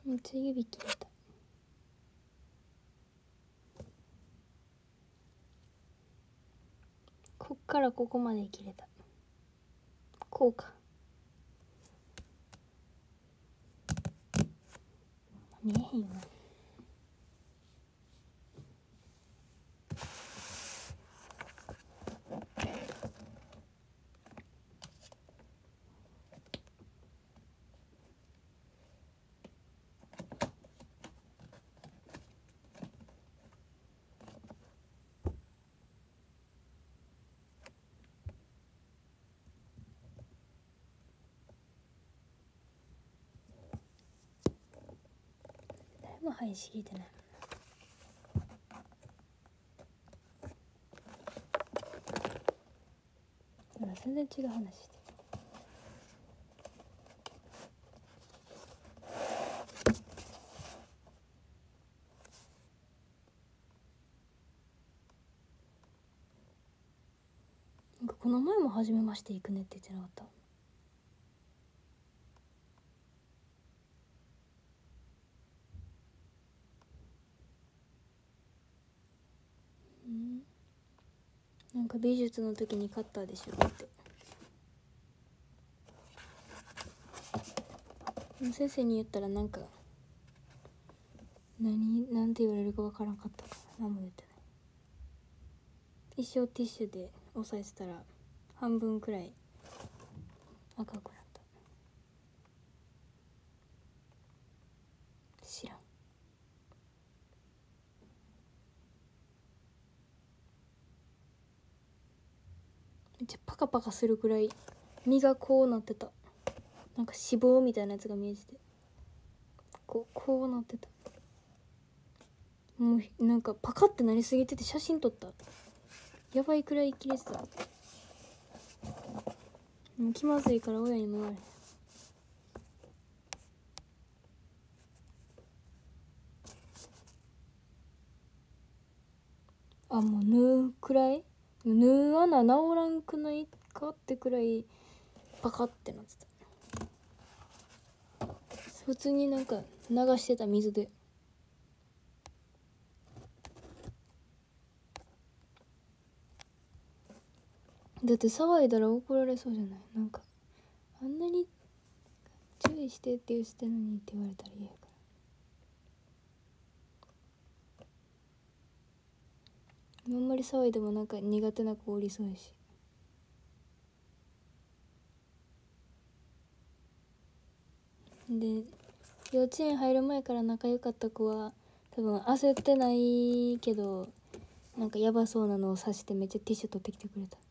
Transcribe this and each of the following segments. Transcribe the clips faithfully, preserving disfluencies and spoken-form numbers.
めっちゃ指切れた。こっからここまで切れた。こうか。見えへんよな。誰も生えしぎてないもんな。全然違う話して。なんかこの前も初めまして行くねって言ってなかった？うん。なんか美術の時に買ったでしょって。先生に言ったらなんか何なんて言われるかわからんかったから何も言ってない。一生ティッシュで押さえてたら半分くらい赤くなった。知らん。めっちゃパカパカするくらい身がこうなってた。なんか脂肪みたいなやつが見えてて、こうこうなってた。もうなんかパカってなりすぎてて写真撮った。やばいくらい切れてた。もう気まずいから親にも言われへん。あ、もう縫うくらい縫う穴治らんくないかってくらいパカってなってた。普通になんか流してた水で。だって騒いだら怒られそうじゃない？なんかあんなに注意してって言ってんのにって言われたら嫌やから。あんまり騒いでもなんか苦手な子おりそうやし。で幼稚園入る前から仲良かった子は多分焦ってないけどなんかヤバそうなのを察してめっちゃティッシュ取ってきてくれた。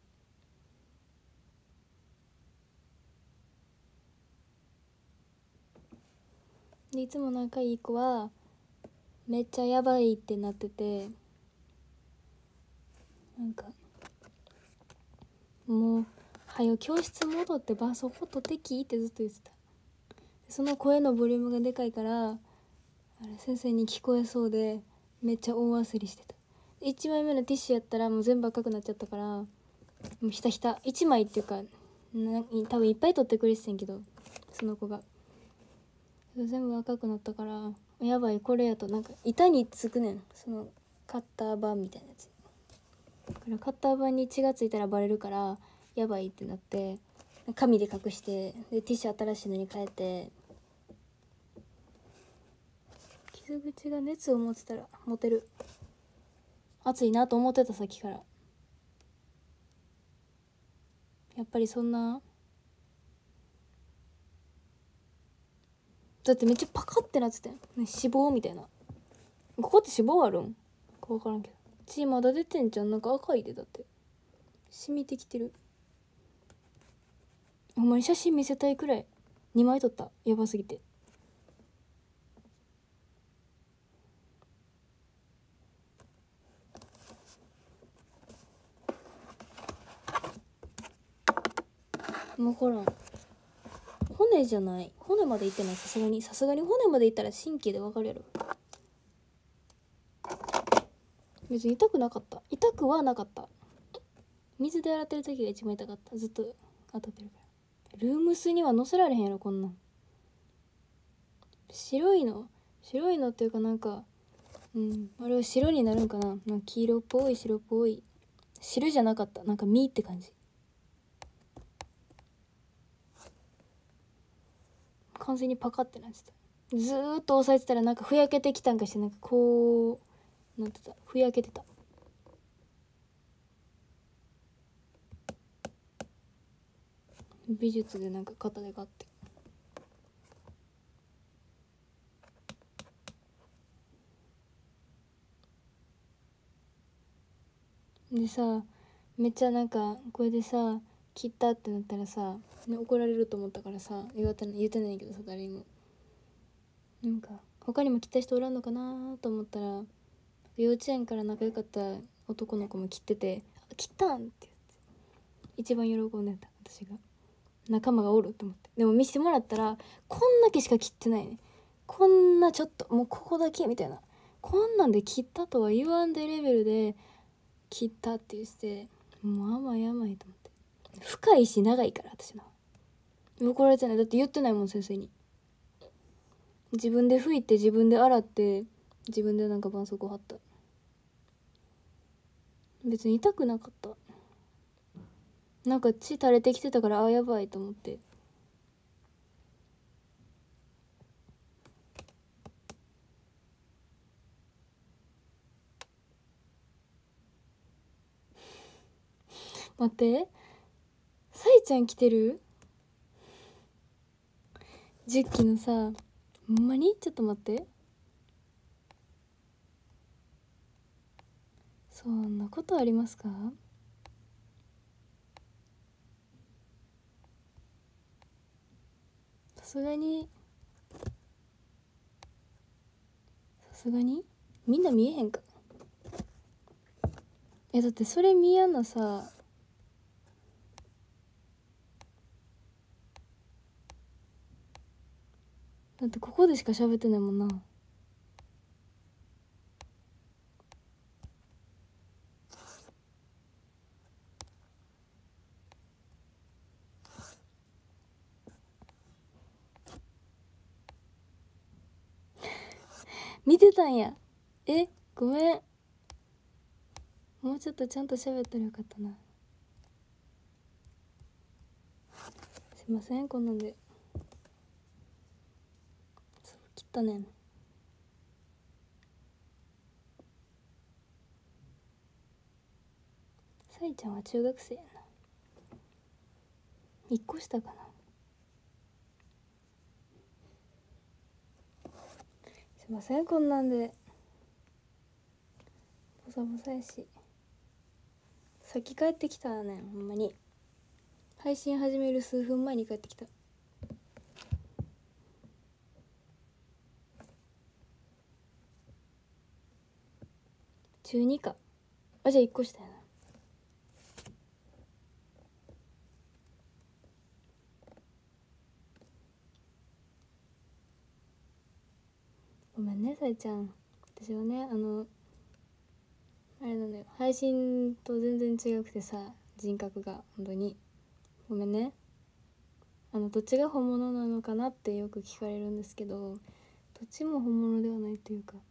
でいつも仲いい子はめっちゃヤバいってなってて、なんかもうはよ教室戻って絆創膏取ってきってずっと言ってた。その声のボリュームがでかいからあれ先生に聞こえそうでめっちゃ大焦りしてた。いちまいめのティッシュやったらもう全部赤くなっちゃったからもうひたひたいちまいっていうかな多分いっぱい取ってくれてたんけどその子が全部赤くなったからやばいこれやとなんか板につくねんそのカッター板みたいなやつだからカッター板に血がついたらバレるからやばいってなって紙で隠してでティッシュ新しいのに変えて傷口が熱を持ってたら持てる熱いなと思ってたさっきからやっぱりそんなだってめっちゃパカってなってたよ、ね、脂肪みたいなここって脂肪あるんか分からんけど血まだ出てんじゃんなんか赤いでだって染みてきてるほんまに写真見せたいくらいにまい撮ったやばすぎて分からん骨じゃない骨までいってないさすがにさすがに骨までいったら神経で分かるやろ別に痛くなかった痛くはなかった水で洗ってる時が一番痛かったずっと当たってるからルームスには乗せられへんやろこんなん白いの白いのっていうかなんか、うんあれは白になるんかな、なんか黄色っぽい白っぽい、白じゃなかった、なんか実って感じ。完全にパカってなってた。ずーっと押さえてたらなんかふやけてきたんかして、なんかこうなってた、ふやけてた。美術でなんか肩でガッて。でさ、めっちゃなんかこれでさ切ったってなったらさ、ね、怒られると思ったからさ言わて言ってないけどさ、誰にも。なんか他にも切った人おらんのかなと思ったら、幼稚園から仲良かった男の子も切ってて「あ切ったん!」って言って一番喜んでた、私が。仲間がおると思って。でも見せてもらったらこんだけしか切ってないね、こんなちょっともうここだけみたいな、こんなんで切ったとは言わんでレベルで切ったって言って、もう甘い甘いと思って。深いし長いから私の怒られてない、だって言ってないもん先生に。自分で拭いて自分で洗って自分でなんか絆創膏貼った。別に痛くなかった。なんか血垂れてきてたから、あやばいと思って。待って、さいちゃん来てるじゅっきのさ、ほんまにちょっと待って、そんなことありますか？さすがにさすがにみんな見えへんか。え、だってそれ見やんなさ、だってここでしか喋ってないもんな。見てたんや。え、ごめん、もうちょっとちゃんと喋ったらよかったな。すいません、こんなんで。そう切ったねん。さいちゃんは中学生やな。一個下かな。すいません、こんなんで。ボサボサやし。さっき帰ってきたねん、ほんまに。配信始める数分前に帰ってきた。中にか。あ、じゃあいっこ下やな。ごめんね、さいちゃん。私はね、あのあれなんだよ、配信と全然違くてさ、人格が本当にごめんね。あのどっちが本物なのかなってよく聞かれるんですけど、どっちも本物ではないというか、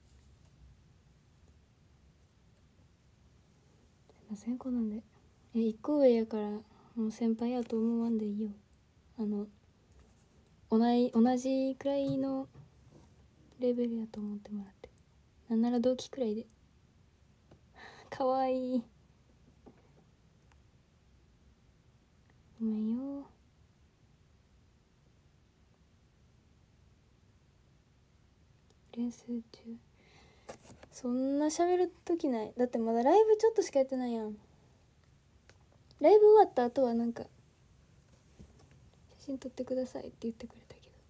すいません、こんなんで。え、一個上やからもう先輩やと思わんでいいよ。あの同じ同じくらいのレベルやと思ってもらって、なんなら同期くらいで。かわいい、ごめんよ。練習中。そんな喋る時ない。だってまだライブちょっとしかやってないやん。ライブ終わった後はなんか写真撮ってくださいって言ってくれたけど、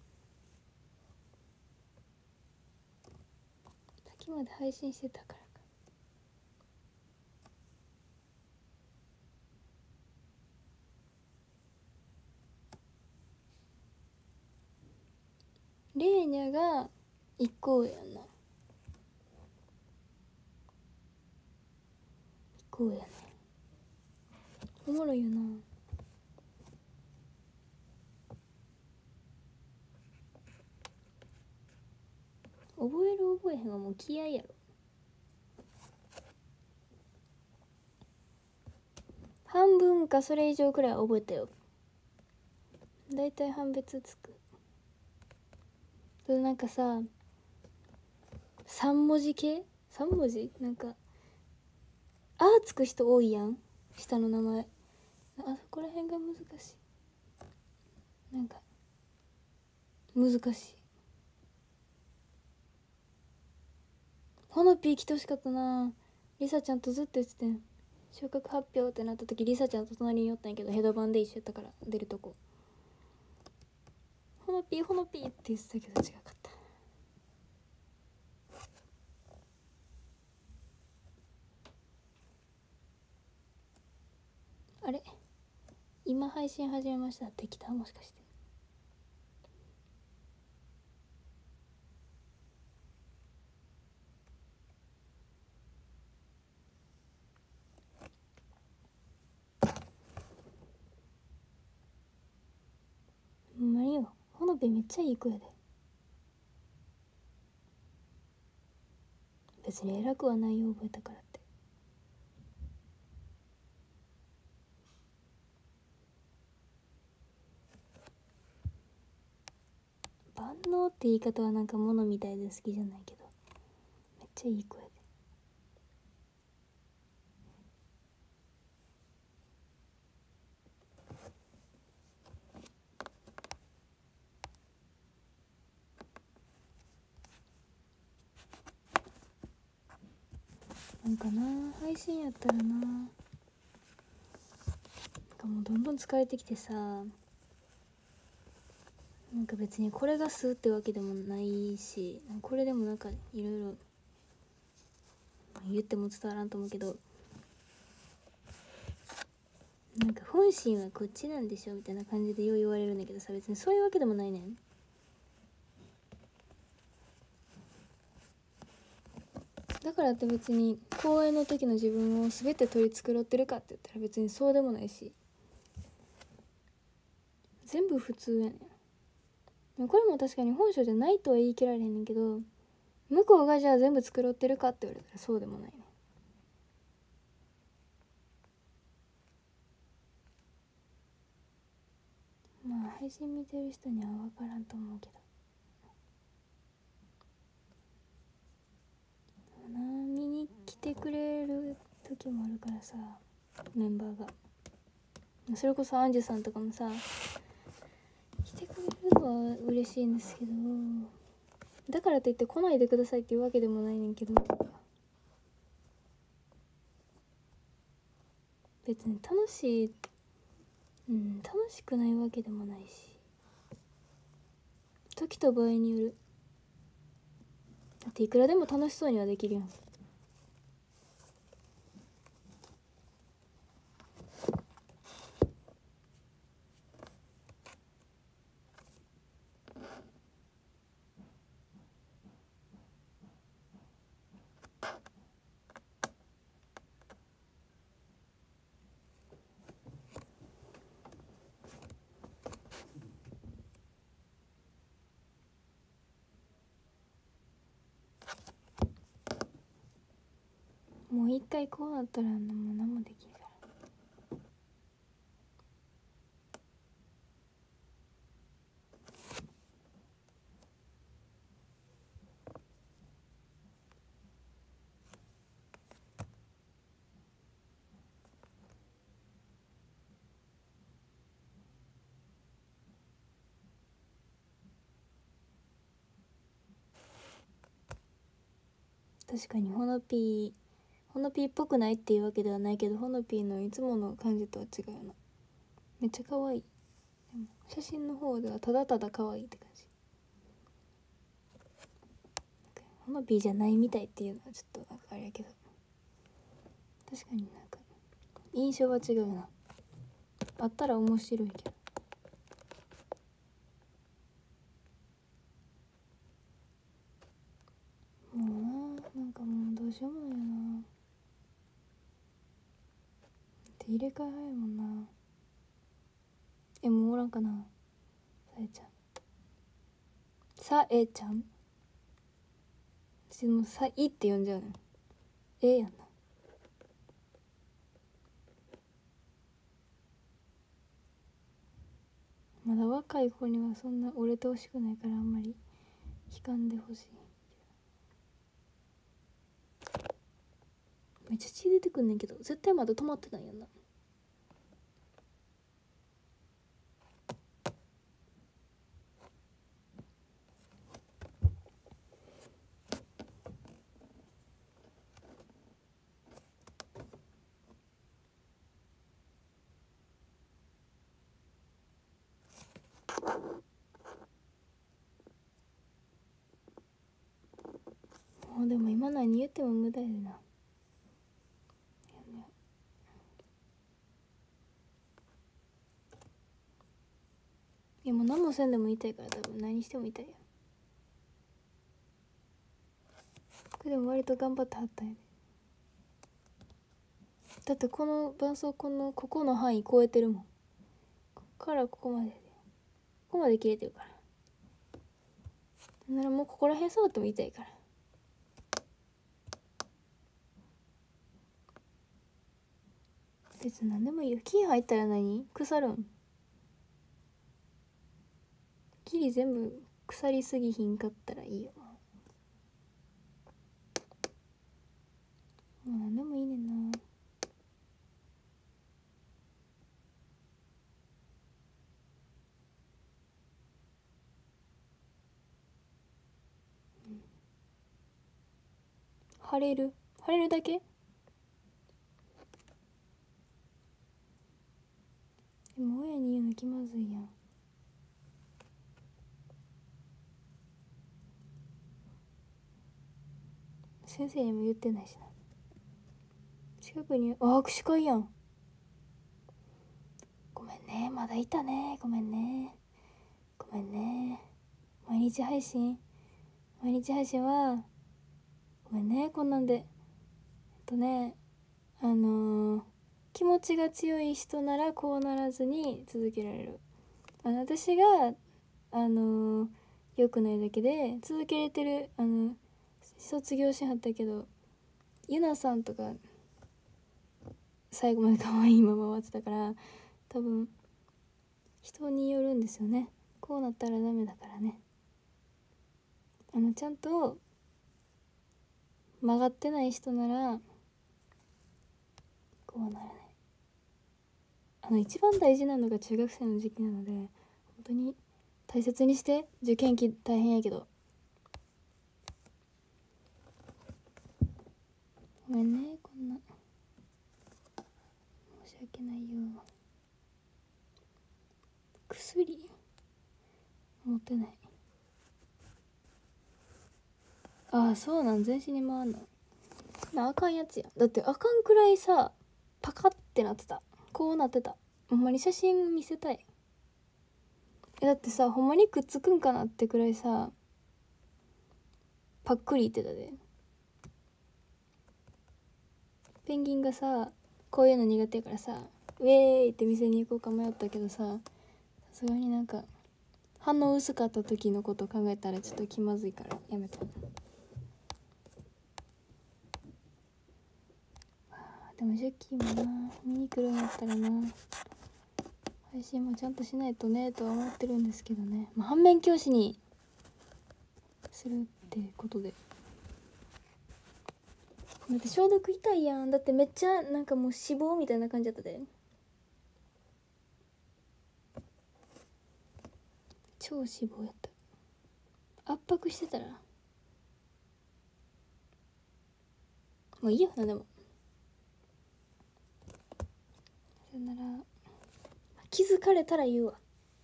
さっきまで配信してたからか。レーニャが一個上やんな。一個上やね。おもろいよな。 覚える覚えへんはもう気合いやろ。半分かそれ以上くらい覚えたよ。だいたい判別つく。なんかささん文字系さん文字なんか「あ」つく人多いやん、下の名前。あそこら辺が難しい。なんか難しい。ほのぴー来てほしかったな。りさちゃんとずっと言っててん。昇格発表ってなった時りさちゃんと隣におったんやけどヘドバンで一緒やったから出るとこ。ほのぴーほのぴーって言ってたけど違かった。あれ今配信始めましたって来た、もしかして。ほんまによ、ほのぴめっちゃいい子やで。別に偉くはないよ覚えたからって。万能って言い方はなんか物みたいで好きじゃないけどめっちゃいい子やで。なんかな配信やったらな、なんかもうどんどん疲れてきてさ、なんか別にこれが素ってわけでもないし、これでもなんかいろいろ言っても伝わらんと思うけど、なんか本心はこっちなんでしょみたいな感じでよう言われるんだけどさ、別にそういうわけでもないねん。だからって別に公演の時の自分を全て取り繕ってるかって言ったら別にそうでもないし、全部普通やねん。これも確かに本性じゃないとは言い切られへんねんけど、向こうがじゃあ全部繕ってるかって言われたらそうでもないね。まあ配信見てる人には分からんと思うけどな、見に来てくれる時もあるからさ、メンバーが。それこそアンジュさんとかもさ来てくれるのは嬉しいんですけど、だからといって来ないでくださいっていうわけでもないねんけど、別に楽しいうん楽しくないわけでもないし、時と場合による。だっていくらでも楽しそうにはできるやん。もう一回こうなったらもう何もできんから。確かにほのぴーほのぴーっぽくないっていうわけではないけど、ほのぴーのいつもの感じとは違うな。めっちゃ可愛い。でも写真の方ではただただ可愛いって感じ。ほのぴーじゃないみたいっていうのはちょっとなんかあれやけど、確かになんか印象は違うな。あったら面白いけど。もうな、なんかもうどうしようもないよな。って入れ替え早いもんな。え、もうおらんかな、さえちゃん。さえちゃん私もさいって呼んじゃうの。ええやんな。まだ若い子にはそんな折れてほしくないからあんまり引かんでほしい。めっちゃ血出てくんねんけど絶対まだ止まってないやんな。もうでも今何言っても無駄やでな。いやもう何もせんでも言いたいから多分何しても言いたいやん。これでも割と頑張ってはったんやで。だってこの絆創膏のここの範囲超えてるもん。こっからここまででここまで切れてるから。ならもうここら辺触っても痛いから。別に何でもいいよ。菌入ったら何腐るん。切り全部腐りすぎひんかったらいいよ。もう何でもいいねんな。腫れる腫れるだけ。でも親に言うの気まずいやん。先生にも言ってないしな。近くにあ握手会やん。ごめんねまだいたね。ごめんねごめんね。毎日配信毎日配信はごめんねこんなんで。えっとねあのー、気持ちが強い人ならこうならずに続けられる。あの私があのー、良くないだけで続けれてる。あの卒業しはったけどゆなさんとか最後まで可愛いまま終わってたから多分人によるんですよね。こうなったらダメだからね。あのちゃんと曲がってない人ならこうならない。あの一番大事なのが中学生の時期なので本当に大切にして。受験期大変やけどごめんねこんな申し訳ないよ。薬持ってない。ああそうなん全身に回んのなあかんやつや。だってあかんくらいさパカってなってた。こうなってた。ほんまに写真見せたい。えだってさほんまにくっつくんかなってくらいさパックリいってたで。ペンギンがさこういうの苦手やからさウェーイって店に行こうか迷ったけどささすがになんか反応薄かった時のこと考えたらちょっと気まずいからやめた。でもジャッキーもな見に来るんやったらな配信もちゃんとしないとねとは思ってるんですけどね。まあ、反面教師にするってことで。だって消毒痛いやん。だってめっちゃなんかもう脂肪みたいな感じだったで。超脂肪やった。圧迫してたらもういいよな。でもさよなら。気づかれたら言うわ。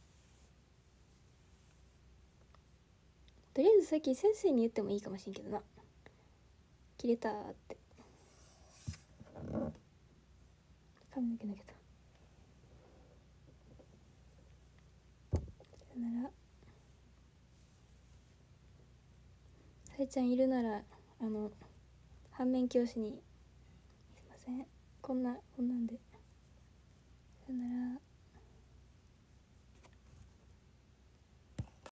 とりあえずさっき先生に言ってもいいかもしんけどな。切れたーって髪の毛投げた。さよなら。さえちゃんいるならあの反面教師にすいませんこんなこんなんでさよなら。